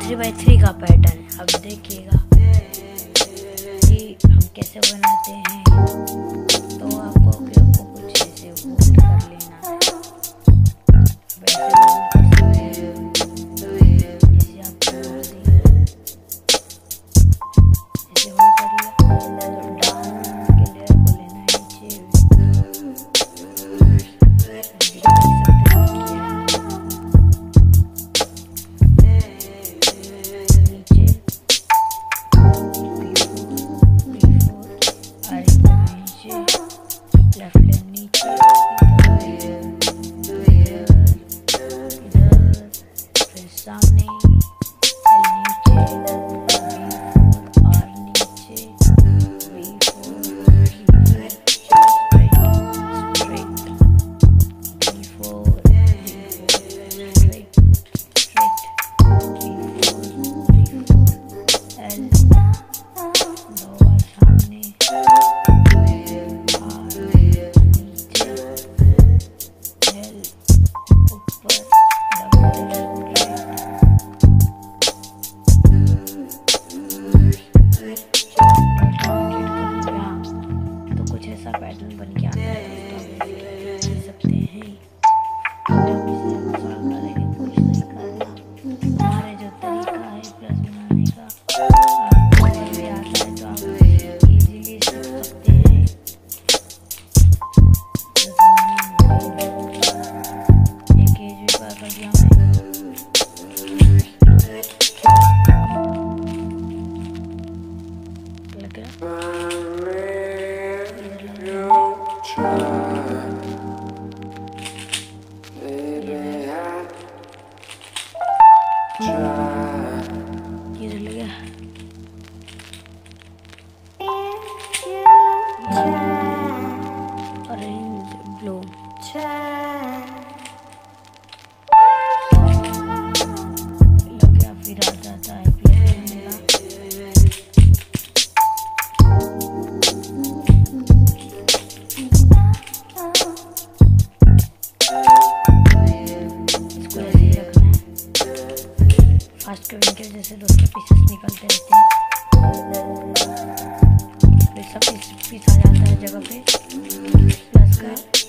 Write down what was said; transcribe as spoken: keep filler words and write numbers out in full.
Three by three का pattern है। अब देखिएगा कि हम कैसे बनाते हैं। तो आपको आपको कुछ ऐसे होल्ड कर लेना है। वैसे होल्ड कर सकते हैं, जैसे आपको ऐसे होल्ड कर लिया। तो डाउन के लेयर को लेना है नीचे, पैटर्न बन के आता है। तो देख सकते हैं कोशिश नहीं करना। हमारे जो तरीका है प्लस बनाने का आपको भी आता है तो आप इजीली सीख सकते हैं। एक एज भी पार कर दिया मैं। लग रहा किधर लग गया? ऑरेंज ब्लू लग गया। फिर आ जाता है फास्ट कविंग के वजह से दोस्तों पीसेस निकलते रहते हैं। फिर सब पीस पीस आ जाता है जगह पे प्लस का।